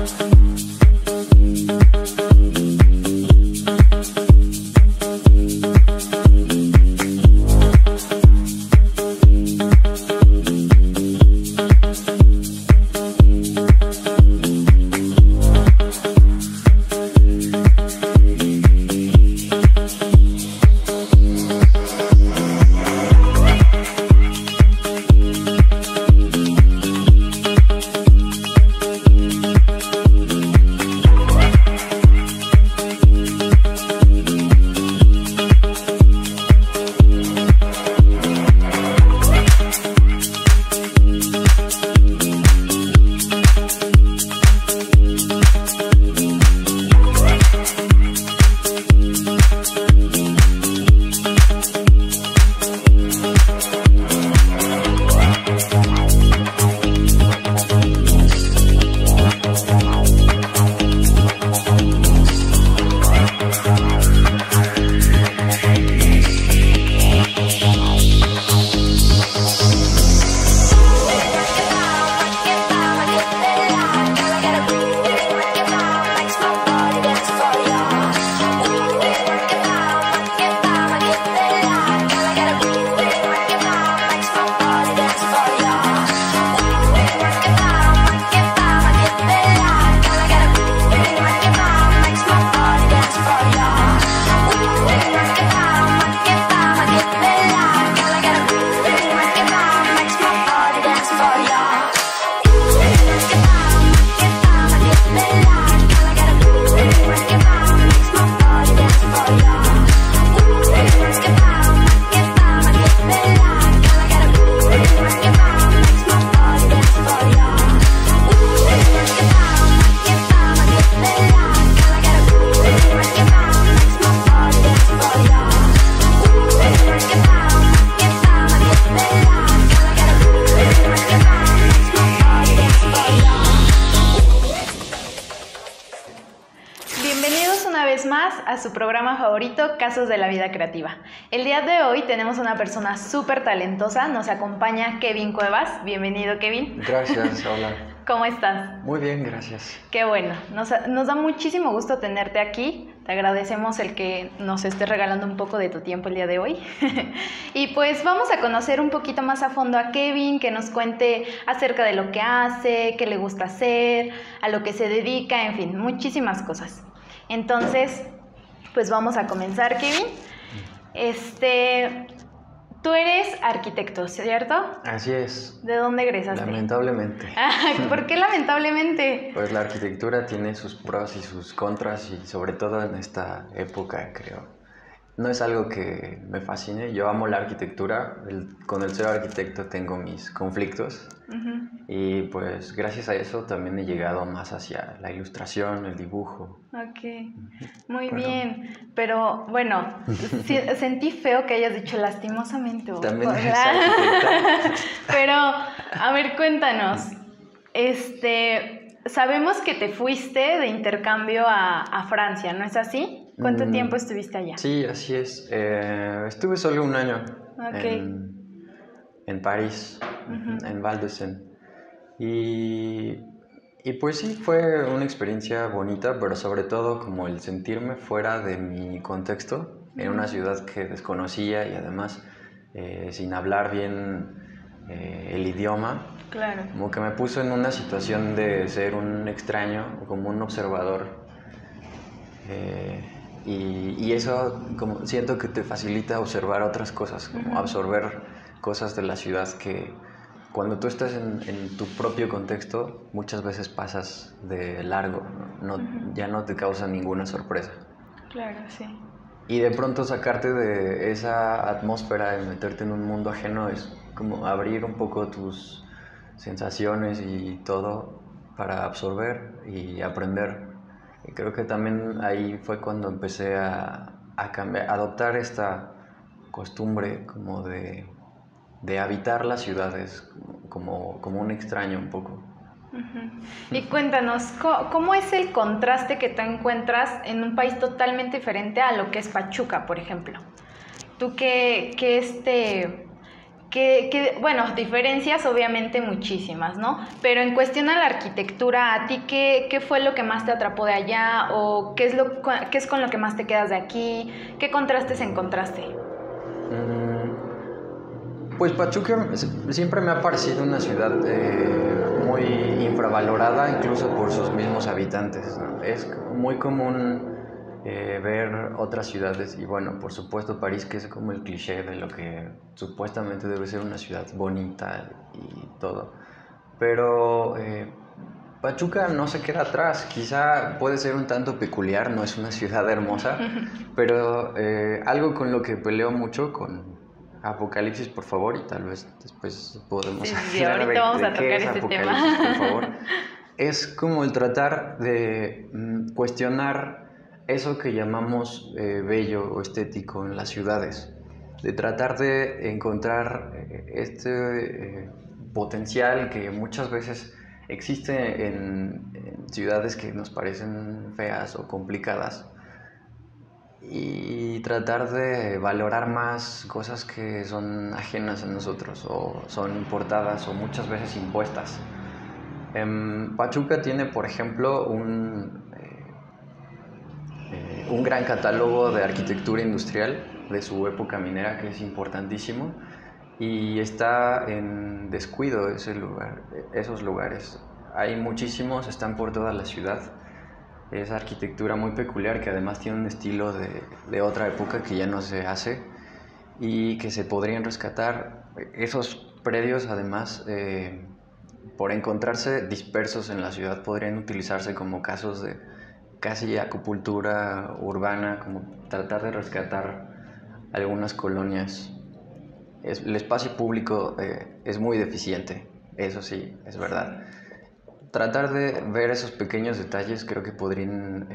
a su programa favorito, Casos de la Vida Creativa. El día de hoy tenemos una persona súper talentosa, nos acompaña Kevin Cuevas. Bienvenido, Kevin. Gracias, hola. ¿Cómo estás? Muy bien, gracias. Qué bueno, nos da muchísimo gusto tenerte aquí. Te agradecemos el que nos estés regalando un poco de tu tiempo el día de hoy. Y pues vamos a conocer un poquito más a fondo a Kevin, que nos cuente acerca de lo que hace, qué le gusta hacer, a lo que se dedica, en fin, muchísimas cosas. Entonces, pues vamos a comenzar, Kevin. Tú eres arquitecto, ¿cierto? Así es. ¿De dónde egresaste? Lamentablemente. ¿Por qué lamentablemente? Pues la arquitectura tiene sus pros y sus contras, y sobre todo en esta época, creo. No es algo que me fascine. Yo amo la arquitectura. Con el ser arquitecto tengo mis conflictos. Uh-huh. Y pues gracias a eso también he llegado más hacia la ilustración, el dibujo. Ok, muy bien. Pero bueno, sentí feo que hayas dicho lastimosamente. También eres arquitecta. Pero, a ver, cuéntanos. Sabemos que te fuiste de intercambio a Francia, ¿no es así? ¿Cuánto tiempo estuviste allá? Sí, así es. Estuve solo un año. Okay. En París, uh-huh. En Val de Seine. Y pues sí, fue una experiencia bonita, pero sobre todo como el sentirme fuera de mi contexto, uh-huh. En una ciudad que desconocía y además sin hablar bien el idioma. Claro. Como que me puso en una situación de ser un extraño, como un observador. Y eso como siento que te facilita observar otras cosas, como uh-huh. Absorber cosas de la ciudad que cuando tú estás en tu propio contexto muchas veces pasas de largo, no, uh-huh. Ya no te causa ninguna sorpresa. Claro, sí. Y de pronto sacarte de esa atmósfera y meterte en un mundo ajeno es como abrir un poco tus sensaciones y todo para absorber y aprender. Y creo que también ahí fue cuando empecé a cambiar, a adoptar esta costumbre como de habitar las ciudades como un extraño un poco. Uh-huh. Y cuéntanos, ¿cómo es el contraste que tú encuentras en un país totalmente diferente a lo que es Pachuca, por ejemplo? ¿Tú qué bueno, diferencias obviamente muchísimas, ¿no? Pero en cuestión a la arquitectura, ¿a ti qué fue lo que más te atrapó de allá? ¿O qué es con lo que más te quedas de aquí? ¿Qué contrastes encontraste? Pues Pachuca siempre me ha parecido una ciudad muy infravalorada, incluso por sus mismos habitantes, ¿no? Es muy común ver otras ciudades y bueno, por supuesto París, que es como el cliché de lo que supuestamente debe ser una ciudad bonita y todo, pero Pachuca no se queda atrás. Quizá puede ser un tanto peculiar, no es una ciudad hermosa, pero algo con lo que peleo mucho con Apocalipsis, por favor, y tal vez después podemos Sí, hablar ahorita vamos a de qué tocar es ese Apocalipsis, tema. por favor. Es como el tratar de cuestionar eso que llamamos bello o estético en las ciudades, de tratar de encontrar potencial que muchas veces existe en ciudades que nos parecen feas o complicadas y tratar de valorar más cosas que son ajenas a nosotros o son importadas o muchas veces impuestas. Pachuca tiene, por ejemplo, un gran catálogo de arquitectura industrial de su época minera que es importantísimo y está en descuido esos lugares. Hay muchísimos, están por toda la ciudad. Es arquitectura muy peculiar que además tiene un estilo de otra época que ya no se hace y que se podrían rescatar. Esos predios además, por encontrarse dispersos en la ciudad, podrían utilizarse como casos de casi acupuntura urbana, como tratar de rescatar algunas colonias. El espacio público es muy deficiente, eso sí, es verdad. Tratar de ver esos pequeños detalles creo que podrían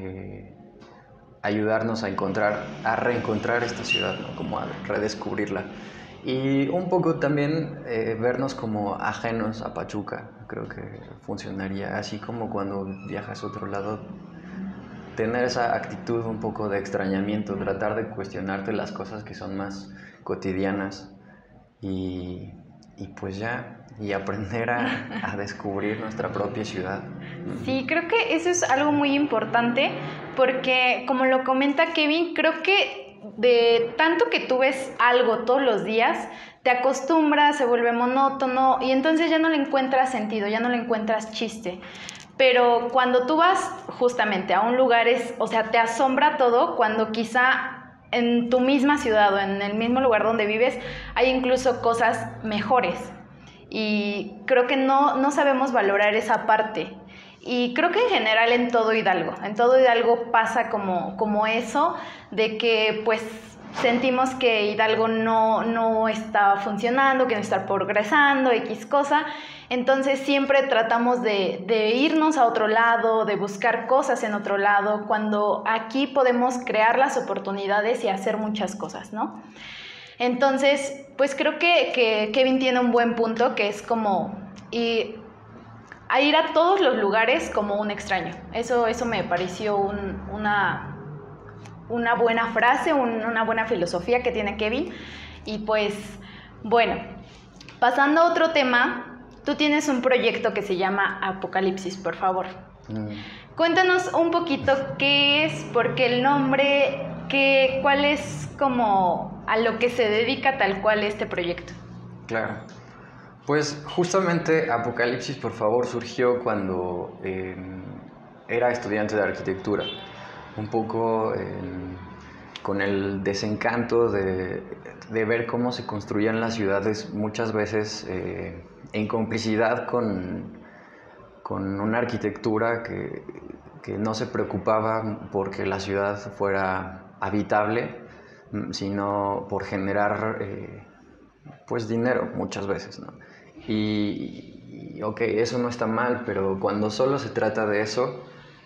ayudarnos a reencontrar esta ciudad, ¿no? Como a redescubrirla. Y un poco también vernos como ajenos a Pachuca, creo que funcionaría, así como cuando viajas a otro lado, tener esa actitud un poco de extrañamiento, tratar de cuestionarte las cosas que son más cotidianas y, y pues ya, y aprender a descubrir nuestra propia ciudad. Sí, creo que eso es algo muy importante porque, como lo comenta Kevin, creo que de tanto que tú ves algo todos los días, te acostumbras, se vuelve monótono y entonces ya no le encuentras sentido, ya no le encuentras chiste. Pero cuando tú vas justamente a un lugar, o sea, te asombra todo cuando quizá en tu misma ciudad o en el mismo lugar donde vives hay incluso cosas mejores. Y creo que no sabemos valorar esa parte. Y creo que en general en todo Hidalgo pasa como eso, de que pues sentimos que Hidalgo no está funcionando, que no está progresando, X cosa. Entonces siempre tratamos de irnos a otro lado, de buscar cosas en otro lado, cuando aquí podemos crear las oportunidades y hacer muchas cosas, ¿no? Entonces, pues creo que Kevin tiene un buen punto, que es como a ir a todos los lugares como un extraño. Eso me pareció una buena frase, una buena filosofía que tiene Kevin. Y pues, bueno, pasando a otro tema, tú tienes un proyecto que se llama Apocalipsis, por favor. Cuéntanos un poquito qué es, por qué el nombre, cuál es como a lo que se dedica tal cual este proyecto. Claro. Pues justamente Apocalipsis, por favor, surgió cuando era estudiante de arquitectura, un poco con el desencanto de ver cómo se construían las ciudades muchas veces en complicidad con una arquitectura que no se preocupaba porque la ciudad fuera habitable, sino por generar pues dinero muchas veces, ¿no? Y ok, eso no está mal, pero cuando solo se trata de eso,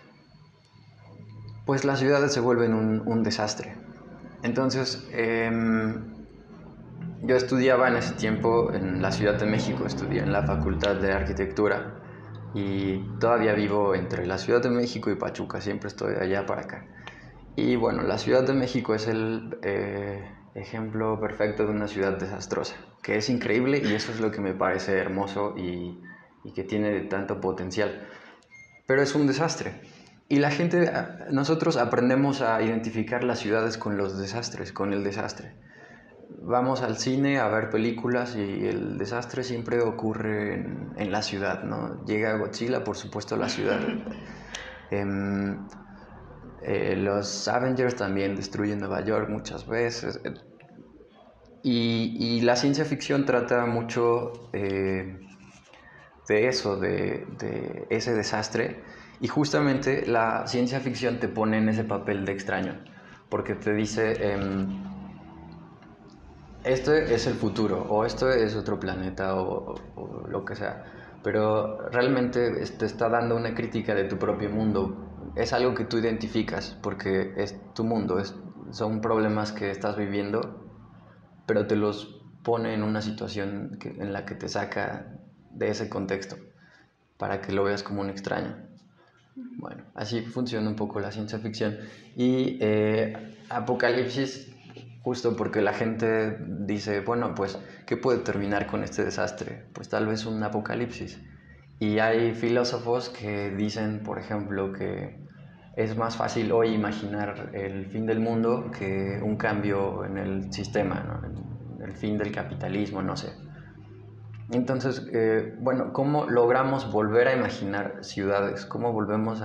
pues las ciudades se vuelven un desastre. Entonces, yo estudiaba en ese tiempo en la Ciudad de México, estudié en la Facultad de Arquitectura y todavía vivo entre la Ciudad de México y Pachuca, siempre estoy de allá para acá. Y bueno, la Ciudad de México es ejemplo perfecto de una ciudad desastrosa, que es increíble y eso es lo que me parece hermoso y que tiene tanto potencial. Pero es un desastre. Y la gente, nosotros aprendemos a identificar las ciudades con los desastres, con el desastre. Vamos al cine a ver películas y el desastre siempre ocurre en la ciudad, ¿no? Llega Godzilla, por supuesto, a la ciudad. Los Avengers también destruyen Nueva York muchas veces. Y la ciencia ficción trata mucho de eso, de ese desastre. Y justamente la ciencia ficción te pone en ese papel de extraño, porque te dice, este es el futuro, o esto es otro planeta, o lo que sea. Pero realmente te está dando una crítica de tu propio mundo. Es algo que tú identificas, porque es tu mundo, son problemas que estás viviendo, pero te los pone en una situación en la que te saca de ese contexto, para que lo veas como un extraño. Bueno, así funciona un poco la ciencia ficción. Y Apocalipsis, justo porque la gente dice, bueno, pues, ¿qué puede terminar con este desastre? Pues tal vez un apocalipsis. Y hay filósofos que dicen, por ejemplo, que es más fácil hoy imaginar el fin del mundo que un cambio en el sistema, ¿no? El fin del capitalismo, no sé. Entonces, bueno, ¿cómo logramos volver a imaginar ciudades? ¿Cómo volvemos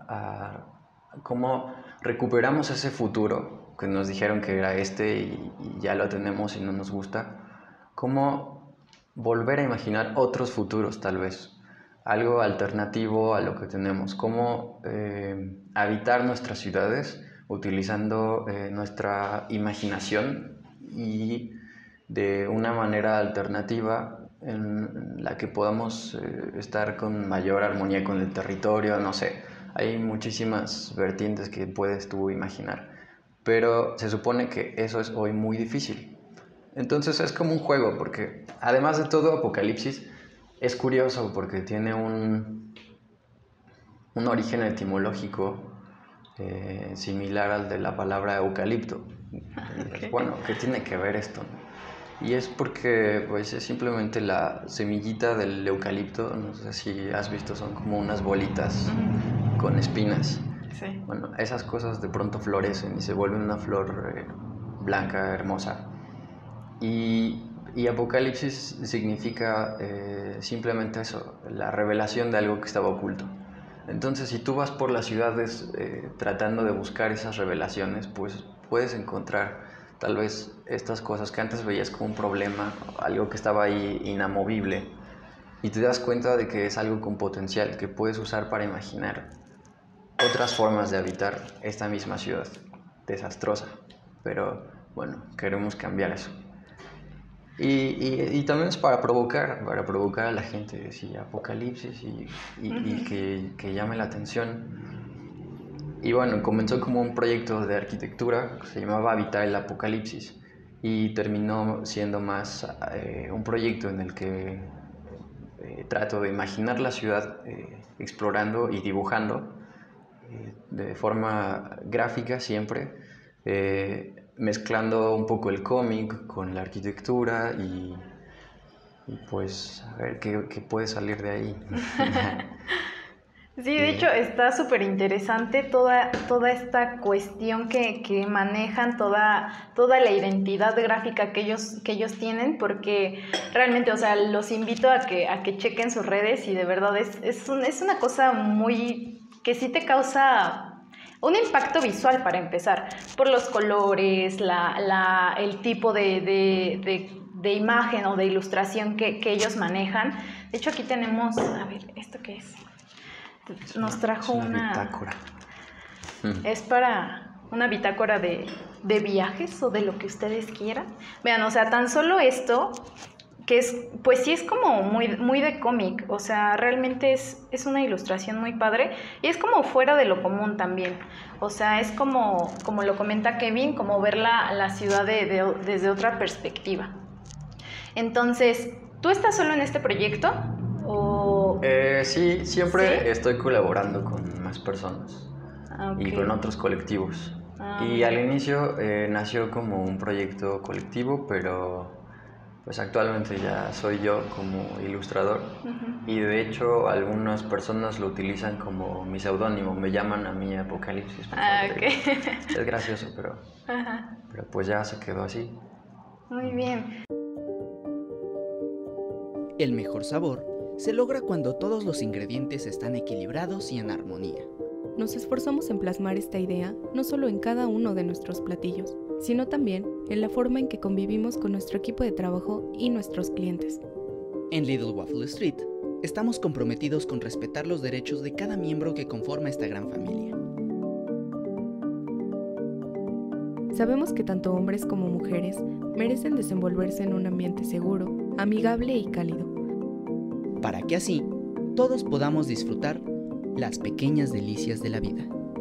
cómo recuperamos ese futuro que nos dijeron que era y ya lo tenemos y no nos gusta? ¿Cómo volver a imaginar otros futuros, tal vez? Algo alternativo a lo que tenemos. ¿Cómo habitar nuestras ciudades utilizando nuestra imaginación y de una manera alternativa en la que podamos estar con mayor armonía con el territorio? No sé, hay muchísimas vertientes que puedes tú imaginar, pero se supone que eso es hoy muy difícil. Entonces es como un juego, porque además de todo, Apocalipsis es curioso porque tiene un origen etimológico similar al de la palabra eucalipto. Okay. Bueno, ¿qué tiene que ver esto? Y es porque pues, es simplemente la semillita del eucalipto, no sé si has visto, son como unas bolitas con espinas. Sí. Bueno, esas cosas de pronto florecen y se vuelven una flor blanca, hermosa. Y Apocalipsis significa simplemente eso, la revelación de algo que estaba oculto. Entonces, si tú vas por las ciudades tratando de buscar esas revelaciones, pues puedes encontrar tal vez estas cosas que antes veías como un problema, algo que estaba ahí inamovible, y te das cuenta de que es algo con potencial que puedes usar para imaginar otras formas de habitar esta misma ciudad desastrosa. Pero bueno, queremos cambiar eso. Y también es para provocar a la gente, sí, Apocalipsis y que llame la atención. Y bueno, comenzó como un proyecto de arquitectura que se llamaba Habitar el Apocalipsis y terminó siendo más un proyecto en el que trato de imaginar la ciudad explorando y dibujando de forma gráfica siempre, mezclando un poco el cómic con la arquitectura y pues a ver qué puede salir de ahí. Sí, de hecho está súper interesante toda esta cuestión que manejan, toda la identidad gráfica que ellos tienen, porque realmente, o sea, los invito a que chequen sus redes y de verdad es una cosa muy que sí te causa un impacto visual para empezar, por los colores, el tipo de imagen o de ilustración que ellos manejan. De hecho aquí tenemos, a ver, ¿esto qué es? Nos trajo una bitácora. Es para una bitácora de viajes o de lo que ustedes quieran. Vean, o sea, tan solo esto, que es, pues sí es como muy de cómic, o sea, realmente es una ilustración muy padre y es como fuera de lo común también. O sea, es como lo comenta Kevin, como ver la ciudad desde otra perspectiva. Entonces, ¿tú estás solo en este proyecto? Sí, siempre estoy colaborando con más personas y con otros colectivos. Y al inicio nació como un proyecto colectivo, pero pues actualmente ya soy yo como ilustrador. Y de hecho algunas personas lo utilizan como mi seudónimo, me llaman a mí Apocalipsis. Okay. Es gracioso, pero pues ya se quedó así. Muy bien. El mejor sabor se logra cuando todos los ingredientes están equilibrados y en armonía. Nos esforzamos en plasmar esta idea no solo en cada uno de nuestros platillos, sino también en la forma en que convivimos con nuestro equipo de trabajo y nuestros clientes. En Little Waffle Street, estamos comprometidos con respetar los derechos de cada miembro que conforma esta gran familia. Sabemos que tanto hombres como mujeres merecen desenvolverse en un ambiente seguro, amigable y cálido, para que así todos podamos disfrutar las pequeñas delicias de la vida.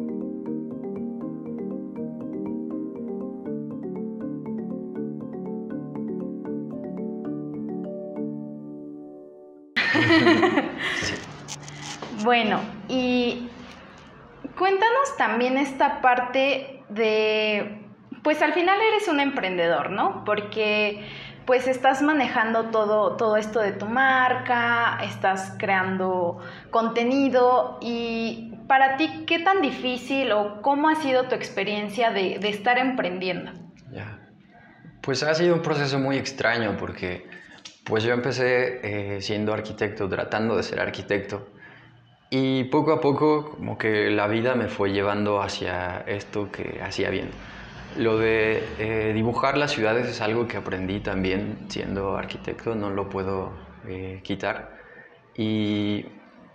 Bueno, y cuéntanos también esta parte de, pues al final eres un emprendedor, ¿no? Porque pues estás manejando todo esto de tu marca, estás creando contenido y para ti, ¿qué tan difícil o cómo ha sido tu experiencia de estar emprendiendo? Ya. Pues ha sido un proceso muy extraño porque pues yo empecé siendo arquitecto, tratando de ser arquitecto y poco a poco como que la vida me fue llevando hacia esto que hacía bien. Lo de dibujar las ciudades es algo que aprendí también siendo arquitecto, no lo puedo quitar. Y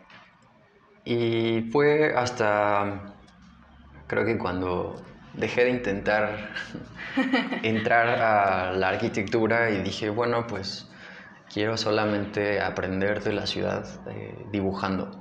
fue hasta, creo que cuando dejé de intentar entrar a la arquitectura y dije, bueno, pues quiero solamente aprender de la ciudad dibujando.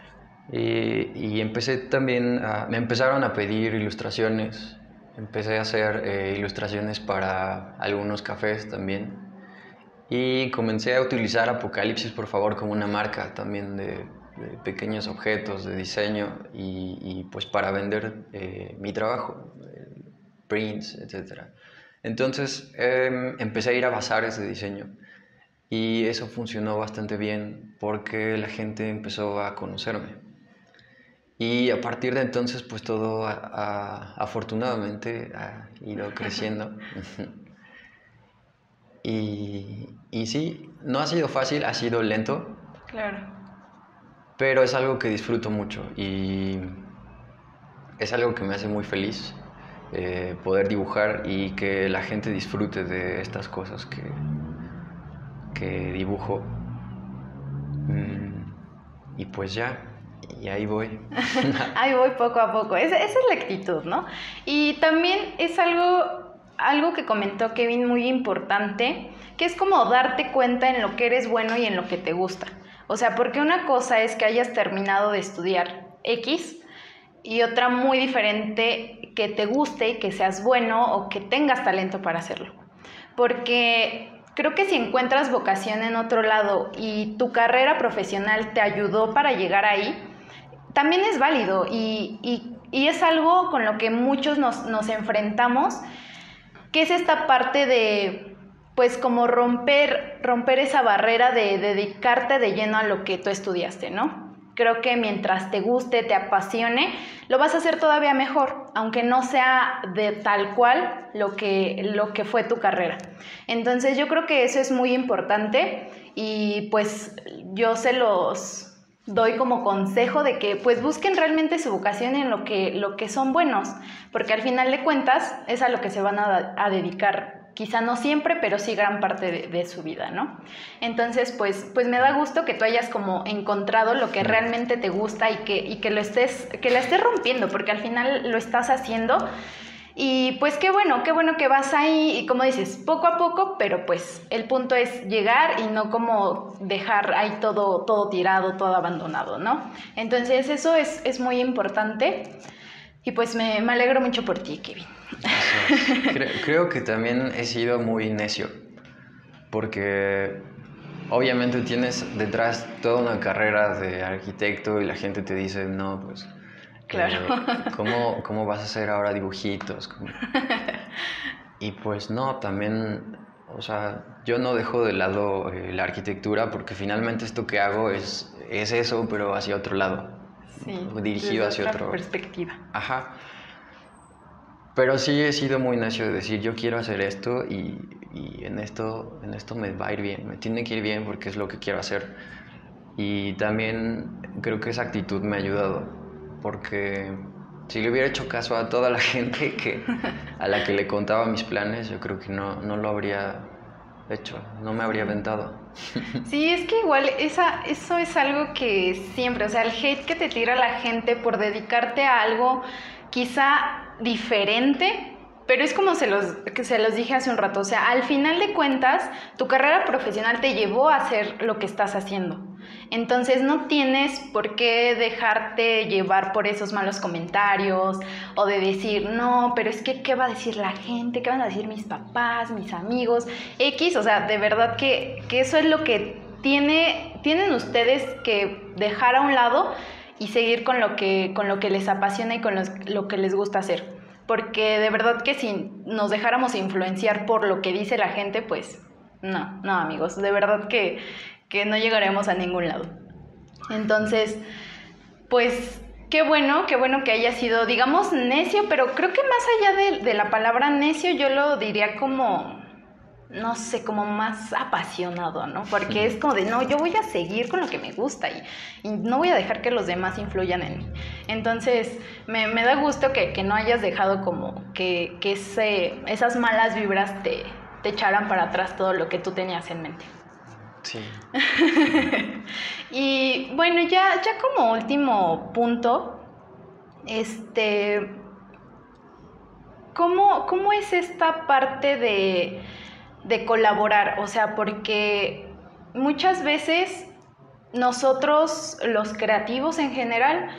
Y empecé también, me empezaron a pedir ilustraciones. Empecé a hacer ilustraciones para algunos cafés también y comencé a utilizar Apocalipsis, por favor, como una marca también de pequeños objetos de diseño y pues para vender mi trabajo, prints, etc. Entonces empecé a ir a bazares de diseño y eso funcionó bastante bien porque la gente empezó a conocerme. Y a partir de entonces, pues todo afortunadamente ha ido creciendo. y sí, no ha sido fácil, ha sido lento. Claro. Pero es algo que disfruto mucho y es algo que me hace muy feliz poder dibujar y que la gente disfrute de estas cosas que dibujo. Y pues ya. Y ahí voy. Ahí voy poco a poco. Esa es la actitud, ¿no? Y también es algo que comentó Kevin muy importante, que es como darte cuenta en lo que eres bueno y en lo que te gusta. O sea, porque una cosa es que hayas terminado de estudiar X y otra muy diferente que te guste y que seas bueno o que tengas talento para hacerlo. Porque creo que si encuentras vocación en otro lado y tu carrera profesional te ayudó para llegar ahí, también es válido y es algo con lo que muchos nos enfrentamos, que es esta parte de, pues como romper esa barrera de dedicarte de lleno a lo que tú estudiaste, ¿no? Creo que mientras te guste, te apasione, lo vas a hacer todavía mejor, aunque no sea de tal cual lo que fue tu carrera. Entonces yo creo que eso es muy importante y pues yo se los doy como consejo de que pues busquen realmente su vocación en lo que son buenos, porque al final de cuentas es a lo que se van a dedicar. Quizá no siempre, pero sí gran parte de su vida, ¿no? Entonces, pues me da gusto que tú hayas como encontrado lo que realmente te gusta y que la estés rompiendo, porque al final lo estás haciendo. Y pues qué bueno que vas ahí y como dices, poco a poco, pero pues el punto es llegar y no como dejar ahí todo tirado, todo abandonado, ¿no? Entonces eso es muy importante y pues me alegro mucho por ti, Kevin. Creo que también he sido muy necio, porque obviamente tienes detrás toda una carrera de arquitecto y la gente te dice, no, pues Claro. ¿Cómo vas a hacer ahora dibujitos? Y pues no, también, o sea, yo no dejo de lado la arquitectura porque finalmente esto que hago es eso, pero hacia otro lado. Sí, dirigido hacia otra otro. perspectiva. Ajá. Pero sí he sido muy necio de decir, yo quiero hacer esto y en esto me va a ir bien, me tiene que ir bien porque es lo que quiero hacer. Y también creo que esa actitud me ha ayudado, porque si le hubiera hecho caso a toda la gente a la que le contaba mis planes, yo creo que no lo habría hecho, no me habría aventado. Sí, es que igual eso es algo que siempre, o sea, el hate que te tira la gente por dedicarte a algo quizá diferente, pero es como se los dije hace un rato, o sea, al final de cuentas, tu carrera profesional te llevó a hacer lo que estás haciendo. Entonces no tienes por qué dejarte llevar por esos malos comentarios o de decir, no, pero es que ¿qué va a decir la gente? ¿Qué van a decir mis papás, mis amigos? X, o sea, de verdad que eso es lo que tienen ustedes que dejar a un lado y seguir con lo que les apasiona y con lo que les gusta hacer. Porque de verdad que si nos dejáramos influenciar por lo que dice la gente, pues no amigos, de verdad que no llegaremos a ningún lado. Entonces, pues qué bueno que haya sido, digamos, necio, pero creo que más allá de la palabra necio, yo lo diría como, no sé, como más apasionado, ¿no? Porque es como de, no, yo voy a seguir con lo que me gusta y no voy a dejar que los demás influyan en mí. Entonces, me da gusto que no hayas dejado como que esas malas vibras te echaran para atrás todo lo que tú tenías en mente. Sí. Y bueno, ya como último punto, ¿cómo es esta parte de colaborar? O sea, porque muchas veces nosotros, los creativos en general,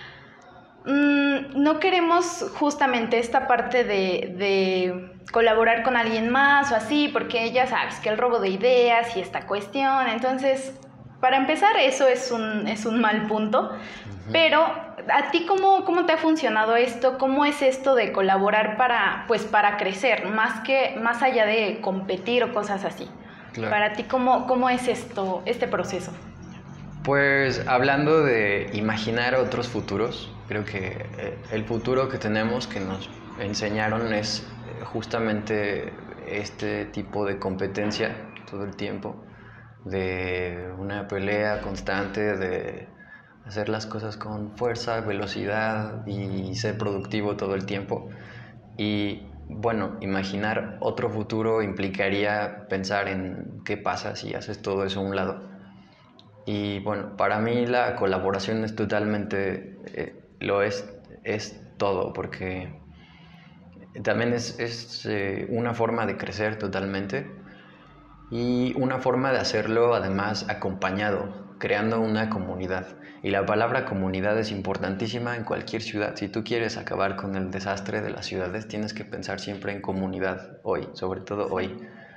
no queremos justamente esta parte de colaborar con alguien más o así, porque ya sabes que el robo de ideas y esta cuestión. Entonces, para empezar, eso es un mal punto. Uh-huh. Pero, ¿a ti cómo te ha funcionado esto? ¿Cómo es esto de colaborar para crecer, más allá de competir o cosas así? Claro. Para ti, ¿cómo es este proceso? Pues hablando de imaginar otros futuros, creo que el futuro que tenemos, que nos enseñaron, es justamente este tipo de competencia todo el tiempo, de una pelea constante, de hacer las cosas con fuerza, velocidad y ser productivo todo el tiempo. Y bueno, imaginar otro futuro implicaría pensar en qué pasa si haces todo eso a un lado. Y bueno, para mí la colaboración es totalmente, es todo, porque también es una forma de crecer totalmente y una forma de hacerlo además acompañado, creando una comunidad. Y la palabra comunidad es importantísima en cualquier ciudad. Si tú quieres acabar con el desastre de las ciudades, tienes que pensar siempre en comunidad hoy, sobre todo hoy.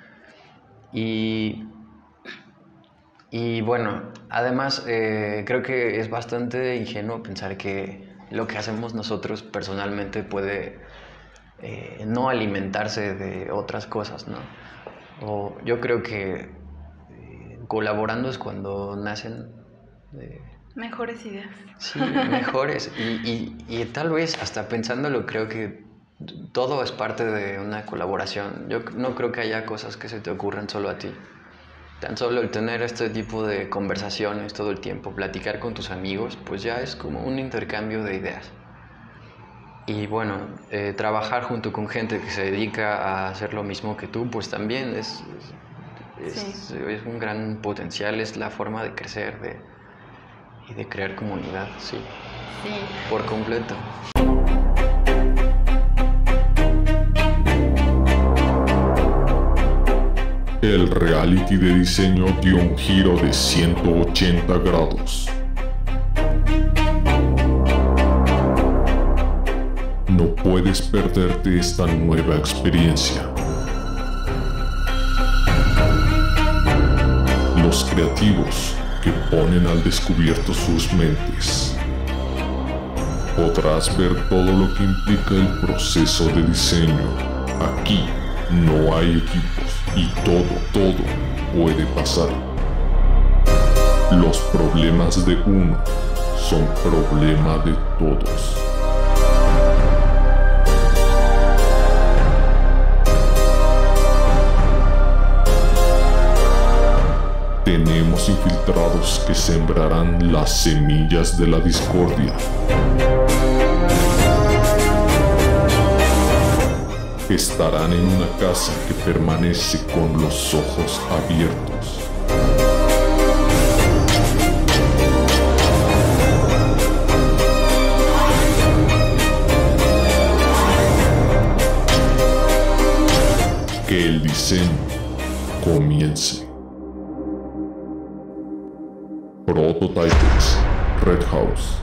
Y bueno, además creo que es bastante ingenuo pensar que lo que hacemos nosotros personalmente puede no alimentarse de otras cosas, ¿no? O yo creo que colaborando es cuando nacen mejores ideas. Sí, mejores. Y tal vez hasta pensándolo, creo que todo es parte de una colaboración. Yo no creo que haya cosas que se te ocurran solo a ti. Tan solo el tener este tipo de conversaciones todo el tiempo, platicar con tus amigos, pues ya es como un intercambio de ideas. Y bueno, trabajar junto con gente que se dedica a hacer lo mismo que tú, pues también es un gran potencial, es la forma de crecer y de crear comunidad, sí. Por completo. El reality de diseño dio un giro de 180 grados. No puedes perderte esta nueva experiencia. Los creativos que ponen al descubierto sus mentes. podrás ver todo lo que implica el proceso de diseño. Aquí no hay equipos y todo puede pasar. Los problemas de uno son problema de todos. Tenemos infiltrados que sembrarán las semillas de la discordia. Estarán en una casa que permanece con los ojos abiertos. Que el diseño comience. Prototypes, Red House.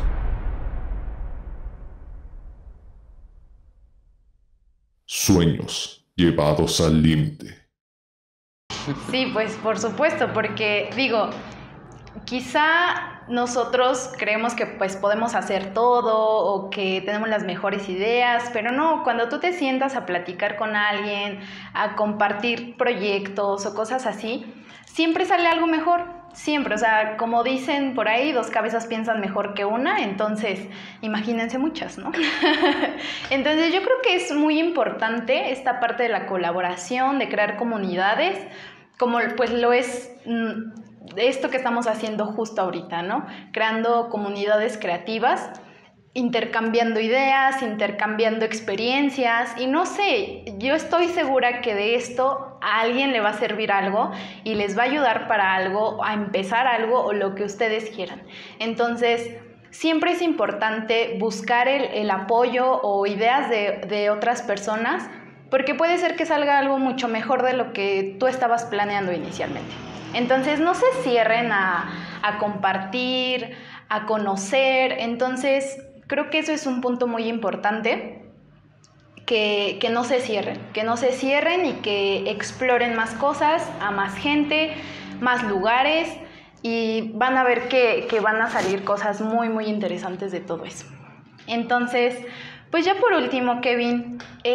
Sueños llevados al límite. Sí, pues por supuesto, porque digo, quizá nosotros creemos que pues podemos hacer todo o que tenemos las mejores ideas, pero no, cuando tú te sientas a platicar con alguien, a compartir proyectos o cosas así, siempre sale algo mejor. Siempre, o sea, como dicen por ahí, 2 cabezas piensan mejor que una, entonces imagínense muchas, ¿no? Entonces yo creo que es muy importante esta parte de la colaboración, de crear comunidades, como pues lo es esto que estamos haciendo justo ahorita, ¿no? Creando comunidades creativas, intercambiando ideas, intercambiando experiencias y no sé, yo estoy segura que de esto a alguien le va a servir algo y les va a ayudar para algo, a empezar algo o lo que ustedes quieran. Entonces, siempre es importante buscar el apoyo o ideas de otras personas porque puede ser que salga algo mucho mejor de lo que tú estabas planeando inicialmente. Entonces, no se cierren a compartir, a conocer. Entonces, creo que eso es un punto muy importante, que no se cierren y que exploren más cosas, a más gente, más lugares y van a ver que van a salir cosas muy, muy interesantes de todo eso. Entonces, pues ya por último, Kevin,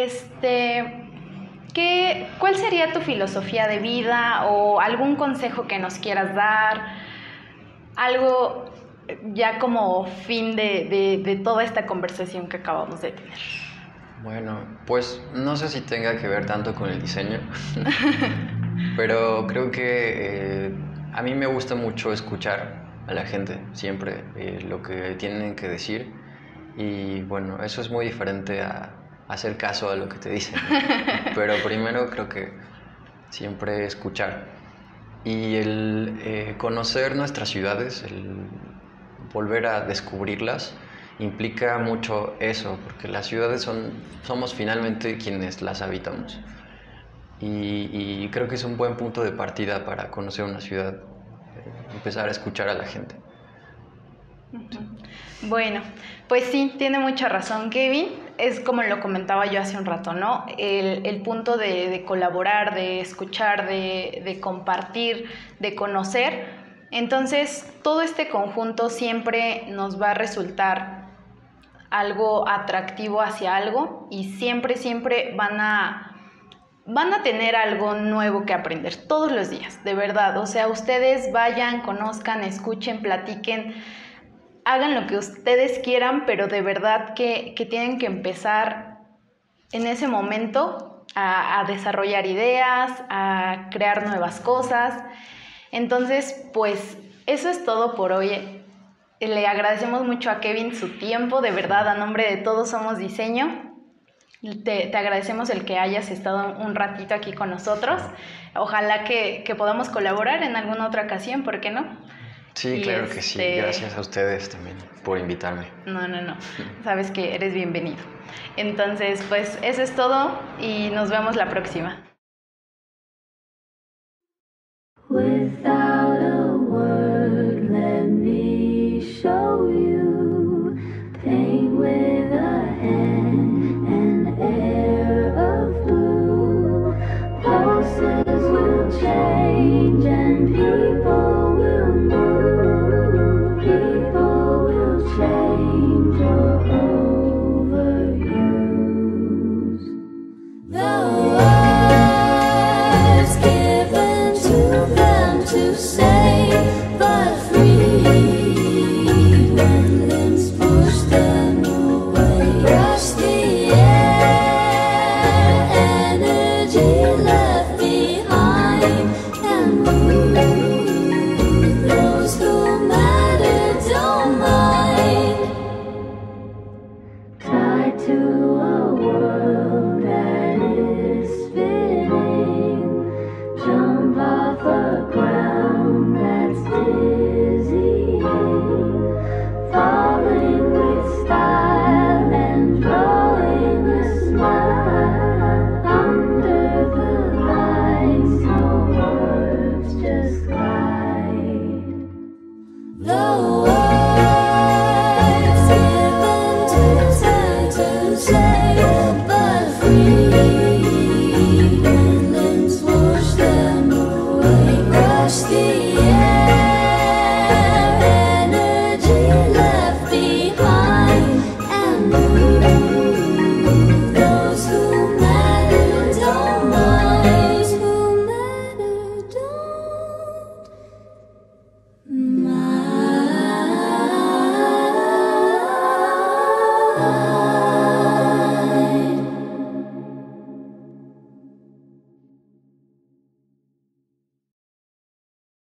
¿cuál sería tu filosofía de vida o algún consejo que nos quieras dar? Algo ya como fin de toda esta conversación que acabamos de tener. Bueno, pues no sé si tenga que ver tanto con el diseño, pero creo que a mí me gusta mucho escuchar a la gente, siempre lo que tienen que decir y bueno, eso es muy diferente a hacer caso a lo que te dicen, ¿no? Pero primero creo que siempre escuchar y el conocer nuestras ciudades, el volver a descubrirlas, implica mucho eso, porque las ciudades somos finalmente quienes las habitamos. Y creo que es un buen punto de partida para conocer una ciudad, empezar a escuchar a la gente. Bueno, pues sí, tiene mucha razón Kevin, es como lo comentaba yo hace un rato, ¿no? El punto de colaborar, de escuchar, de compartir, de conocer. Entonces, todo este conjunto siempre nos va a resultar algo atractivo hacia algo y siempre van a tener algo nuevo que aprender todos los días, de verdad. O sea, ustedes vayan, conozcan, escuchen, platiquen, hagan lo que ustedes quieran, pero de verdad que tienen que empezar en ese momento a desarrollar ideas, a crear nuevas cosas. Entonces, pues eso es todo por hoy. Le agradecemos mucho a Kevin su tiempo, de verdad, a nombre de Todos Somos Diseño. Te agradecemos el que hayas estado un ratito aquí con nosotros. Ojalá que podamos colaborar en alguna otra ocasión, ¿por qué no? Sí, claro que sí. Gracias a ustedes también por invitarme. No. Sabes que eres bienvenido. Entonces, pues eso es todo y nos vemos la próxima. Without a word, let me show you paint with a hand and air of blue. Pulses will change and people will move. People will change your to